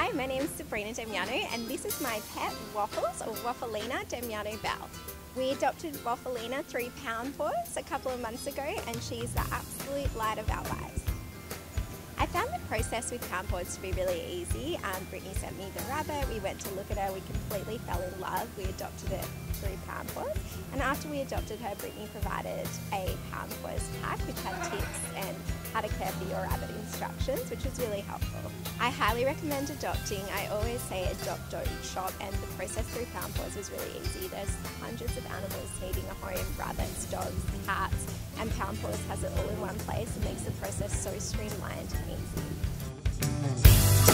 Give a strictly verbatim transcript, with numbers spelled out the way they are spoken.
Hi, my name is Sabrina Damiano and this is my pet Waffles, or Wafflina Damiano Belle. We adopted Wafflina through Pound Paws a couple of months ago and she's the absolute light of our lives. I found the process with Pound Paws to be really easy. Um, Brittany sent me the rabbit, we went to look at her, we completely fell in love, we adopted it through Pound Paws, and after we adopted her, Brittany provided a Pound Paws pack which had tips and how to care for your rabbit instructions, which was really helpful. I highly recommend adopting. I always say adopt, don't shop, and the process through Pound Paws was really easy. There's hundreds of animals needing a home, rabbits, dogs, cats, and Pound Paws has it all in one place and makes the process so streamlined and easy.